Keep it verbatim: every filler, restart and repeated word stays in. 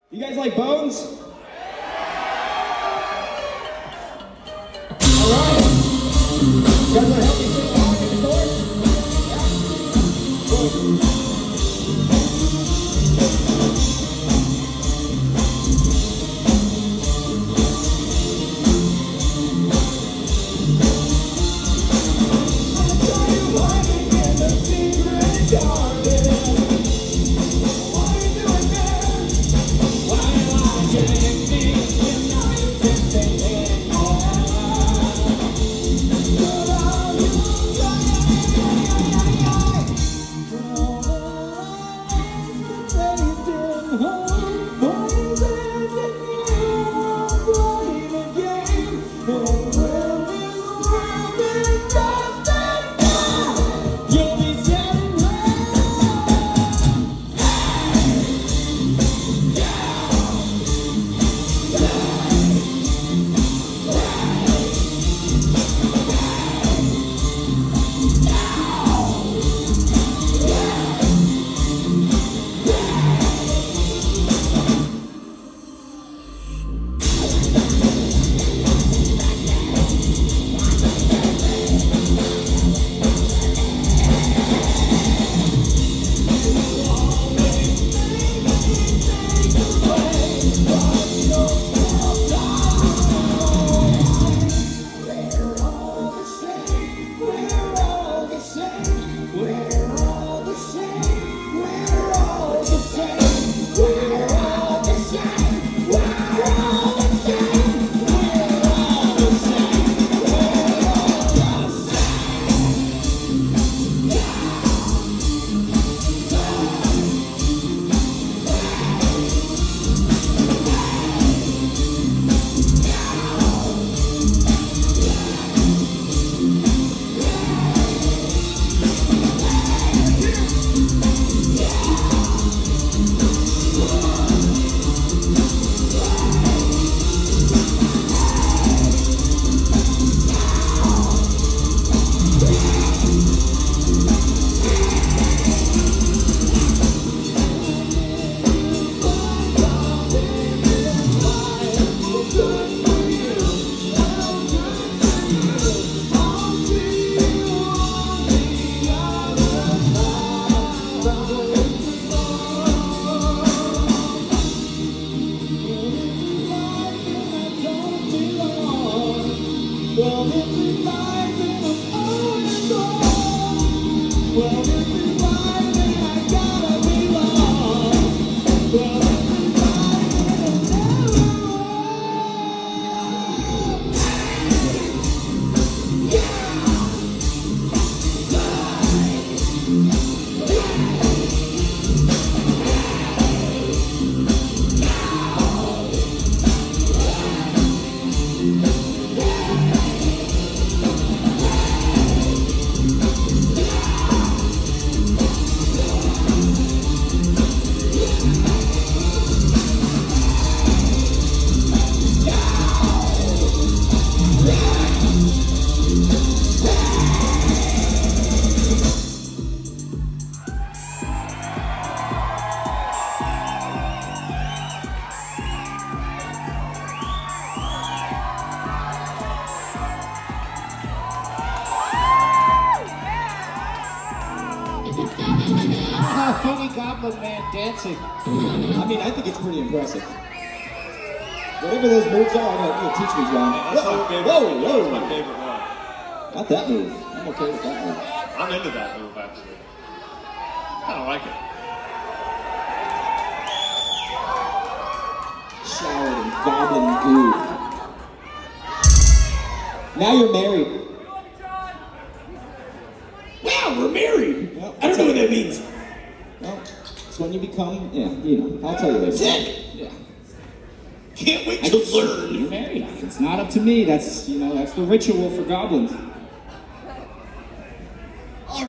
You guys like Bones? All right. You guys want to help me sing along in the chorus? Yeah. Funny Goblin Man dancing. I mean, I think it's pretty impressive. Whatever those moves are, I gotta you teach me, John. That's whoa, my favorite. whoa, whoa. That's my favorite one. Not that move. I'm okay with that move. I'm into that move, actually. I don't like it. Showered in goblin goo. Now you're married. Wow, we're married. Well, I don't know what that means. Well, it's when you become, yeah, you know, I'll tell you later. Sick. Yeah. Can't wait I to just- learn. You're married. It's not up to me. That's, you know, that's the ritual for goblins.